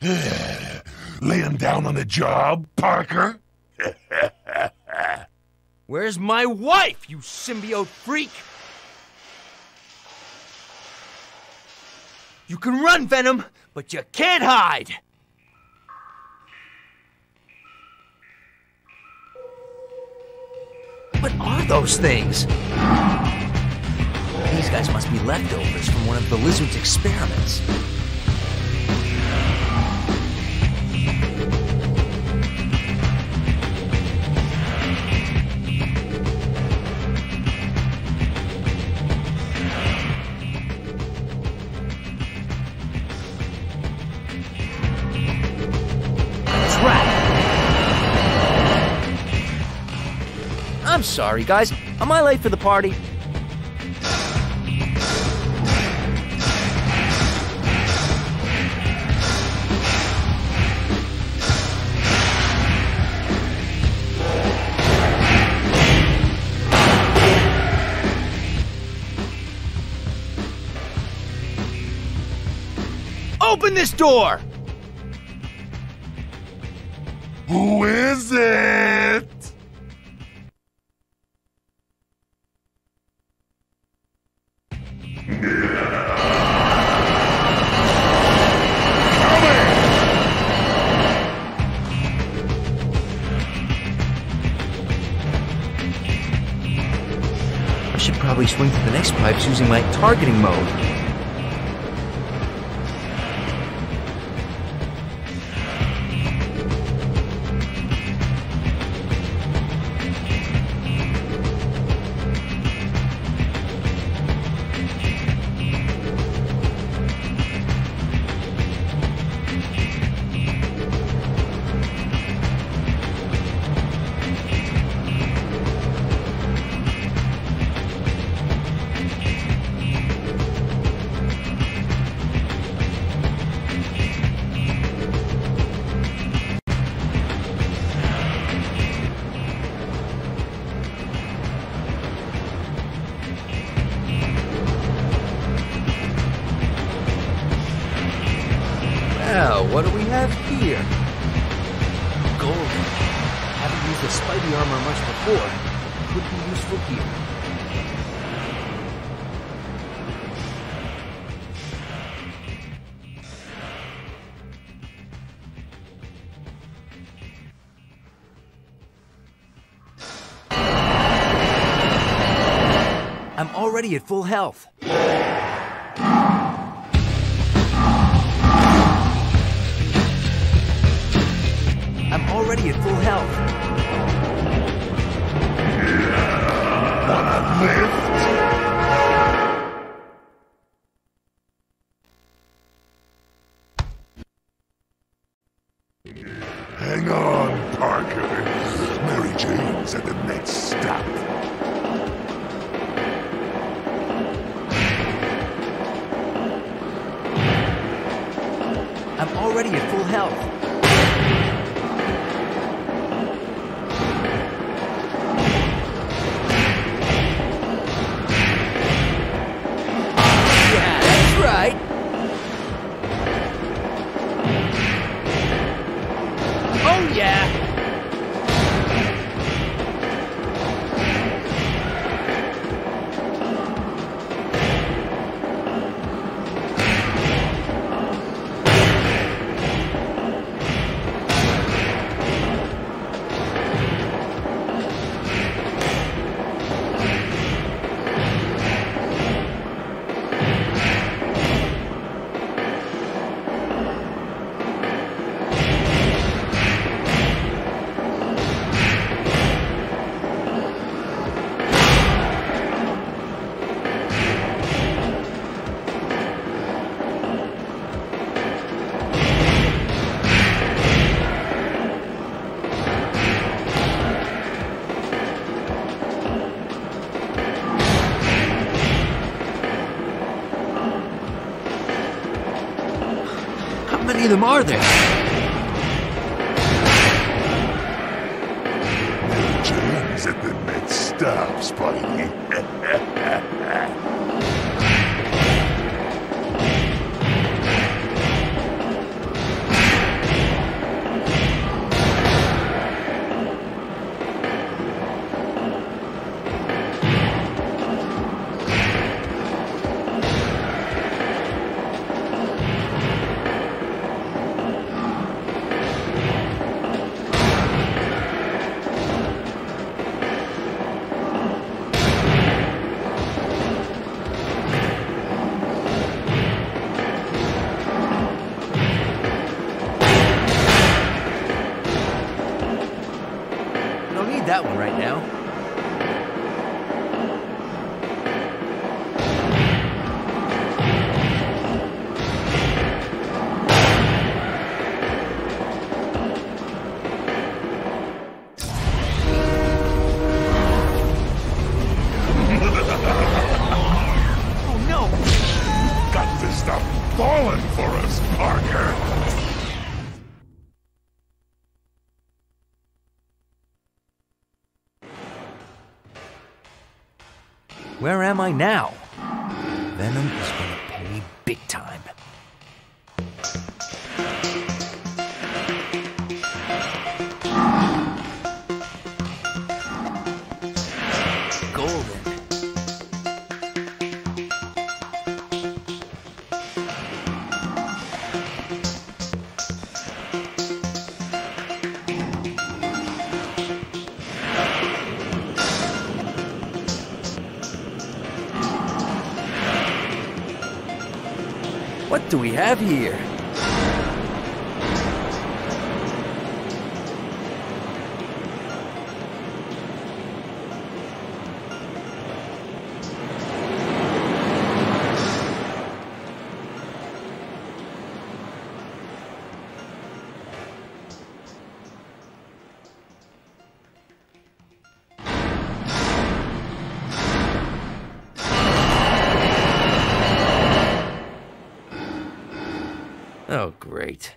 Laying down on the job, Parker? Where's my wife, you symbiote freak? You can run, Venom, but you can't hide! What are those things? These guys must be leftovers from one of the lizard's experiments. I'm sorry, guys. Am I late for the party? Open this door! Who is it? I should probably swing to the next pipes using my targeting mode. Well, what do we have here? Gold. Haven't used the Spidey armor much before. Could be useful here. I'm already at full health. I'm already at full health. Wanna lift? Hang on, Parker. Mary Jane's at the next stop. I'm already at full health. Right. Oh, yeah. How many of them are there? James at the next stop, Spidey. fallen for us, Parker. Where am I now? Venom is gonna pay big time. Golden. What do we have here? Oh, great.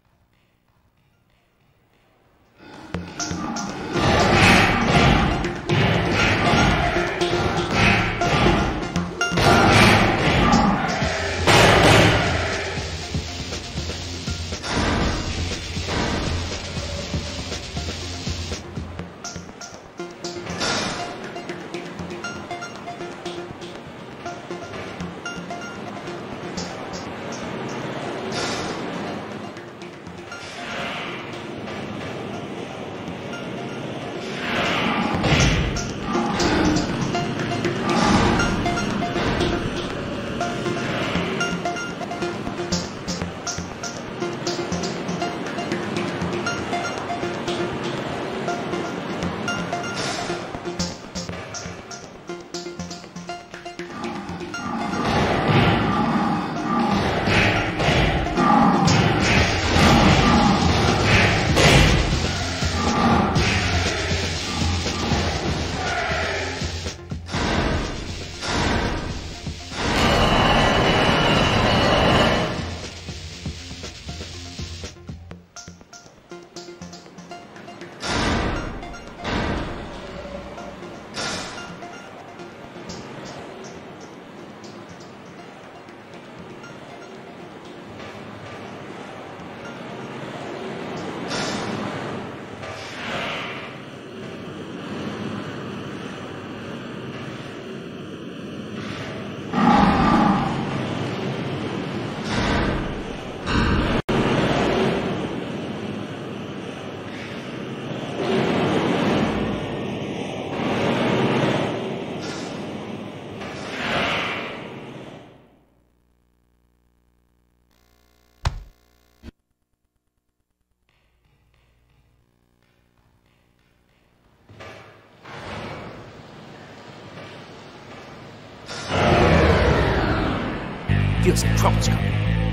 Feels like trouble's coming.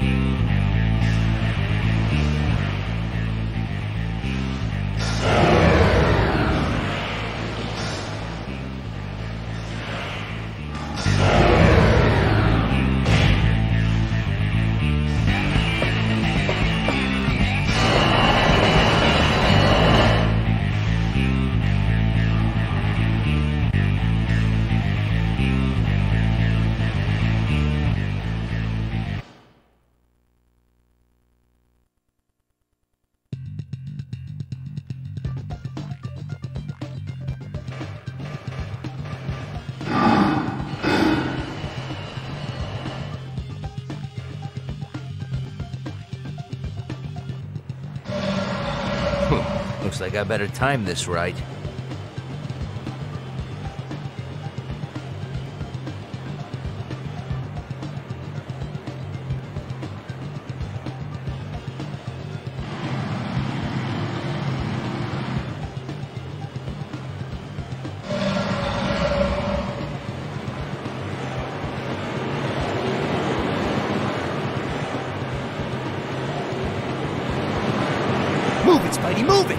Looks like I better time this right. Move it, Spidey, move it!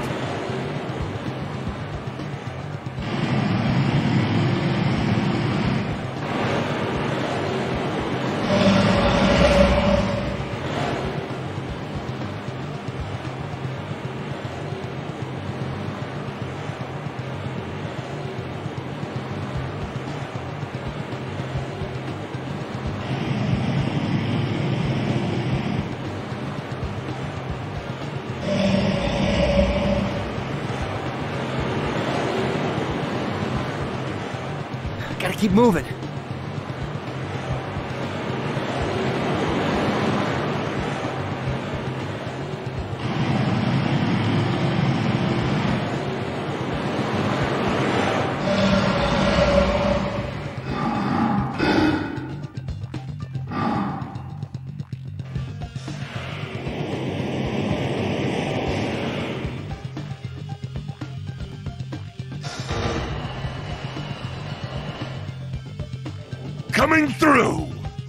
keep moving. Coming through!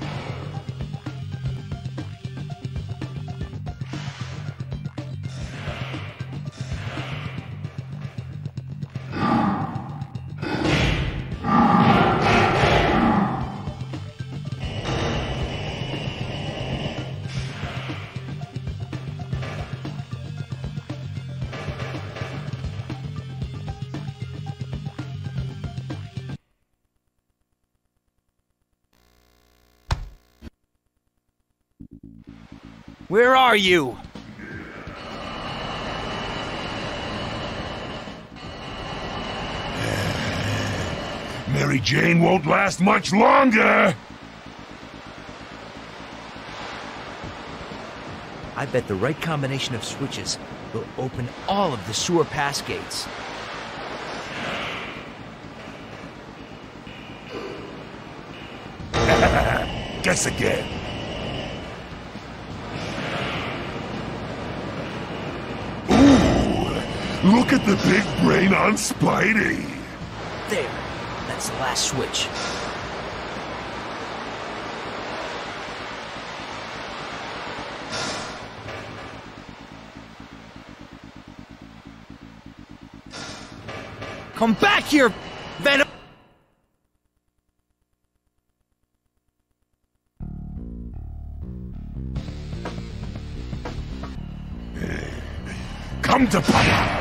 Where are you? Mary Jane won't last much longer! I bet the right combination of switches will open all of the sewer pass gates. Guess again. Look at the big brain on Spidey! There. That's the last switch. Come back here, Venom! Come to Papa!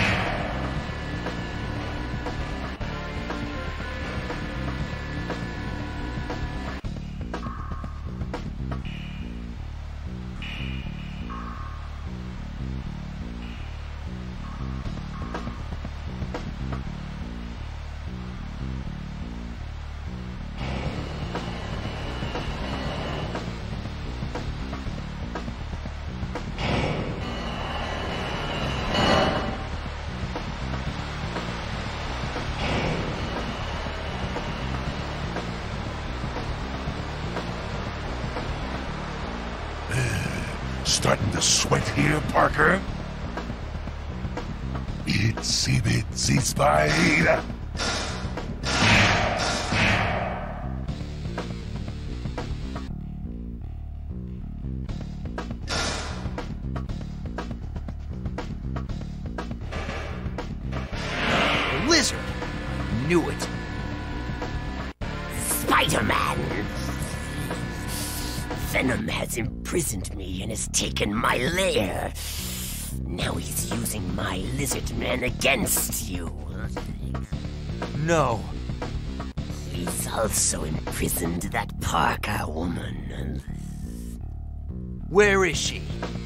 Starting to sweat here, Parker? Itsy bitsy spider. A lizard! Knew it. Spider-Man! Venom has imprisoned me and has taken my lair. Now he's using my lizard man against you. No. He's also imprisoned that Parker woman. Where is she?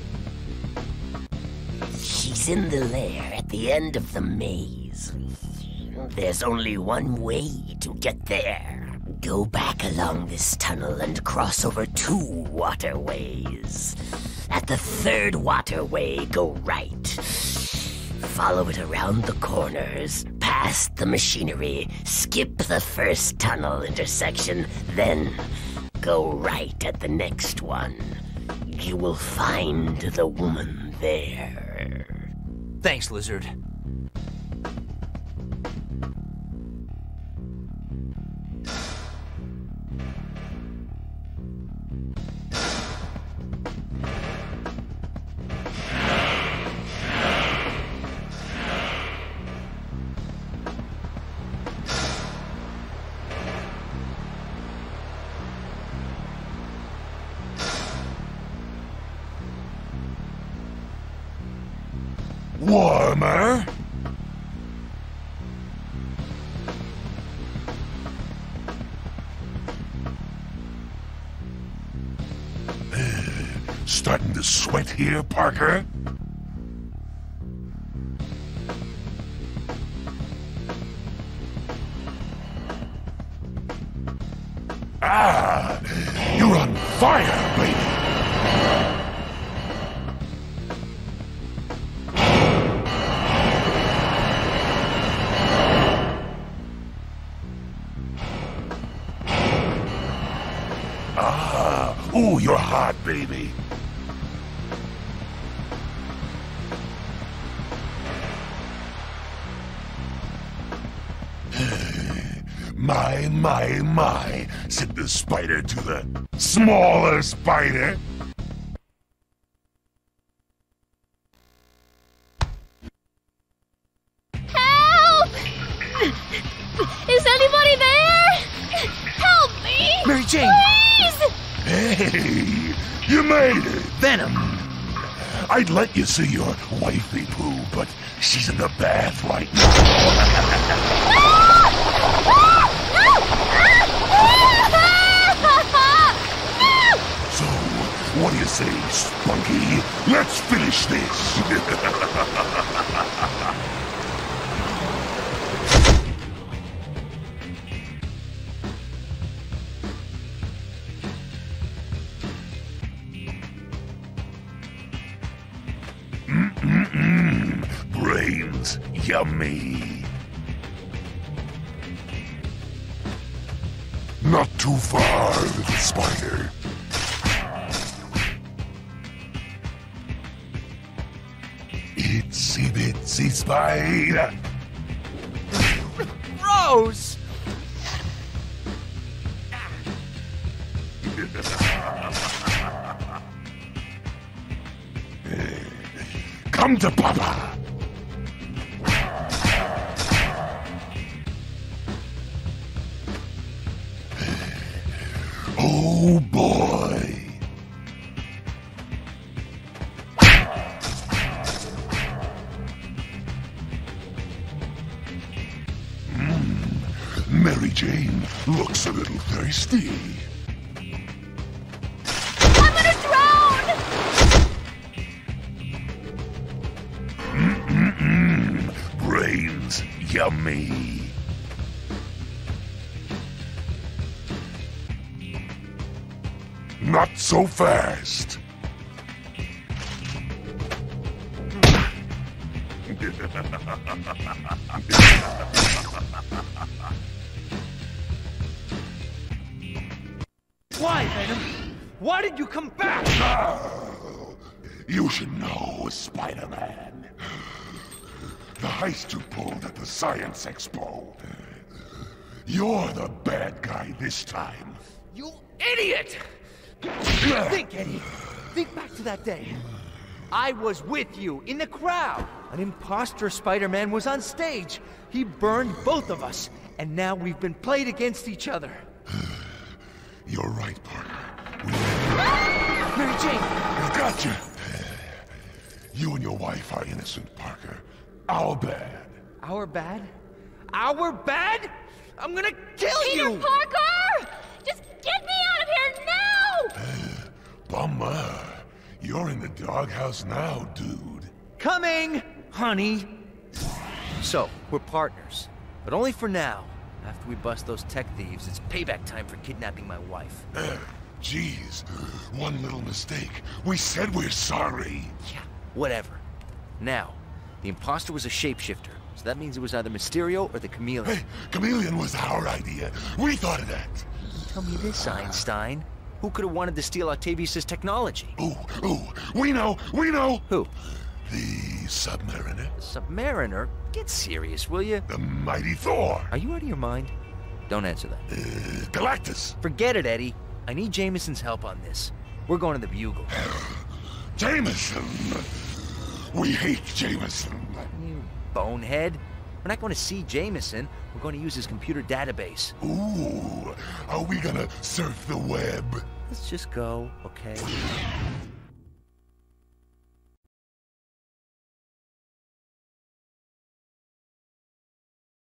She's in the lair at the end of the maze. There's only one way to get there. Go back along this tunnel and cross over 2 waterways. At the 3rd waterway, go right. Follow it around the corners, past the machinery, skip the first tunnel intersection, then go right at the next one. You will find the woman there. Thanks, lizard. Warmer? Starting to sweat here, Parker? Fire, baby! Ooh, you're hot, baby. My, said the spider to the smaller spider. Help! Is anybody there? Help me! Mary Jane! Please! Hey, you made it. Venom! I'd let you see your wifey poo, but she's in the bath right now. So, what do you say, Spunky? Let's finish this. Brains, yummy. Not too far, little spider. Itsy bitsy spider. Rose! Come to Papa. Oh boy. Mary Jane looks a little thirsty. I'm gonna drown! Brains, yummy. Not so fast. Why, Venom? Why did you come back? You should know, Spider-Man. The heist you pulled at the Science Expo. You're the bad guy this time. You idiot! Think, Eddie. Think back to that day. I was with you, in the crowd. An imposter Spider-Man was on stage. He burned both of us, and now we've been played against each other. You're right, Parker. Mary Jane! I've got you. You and your wife are innocent, Parker. Our bad. Our bad? Our bad? I'm gonna kill Peter you! Parker! Just get me out of here now! Bummer. You're in the doghouse now, dude. Coming, honey. So, we're partners, but only for now. After we bust those tech thieves, it's payback time for kidnapping my wife. Jeez, one little mistake. We said we're sorry. Yeah, whatever. Now, the imposter was a shapeshifter, so that means it was either Mysterio or the Chameleon. Hey, Chameleon was our idea. We thought of that. Tell me this, Einstein. Who could have wanted to steal Octavius' technology? Ooh, we know! Who? The Submariner. Submariner? Get serious, will you? The mighty Thor. Are you out of your mind? Don't answer that. Galactus. Forget it, Eddie. I need Jameson's help on this. We're going to the Bugle. Jameson. We hate Jameson. You bonehead. We're not going to see Jameson. We're going to use his computer database. Ooh, are we gonna surf the web? Let's just go, okay?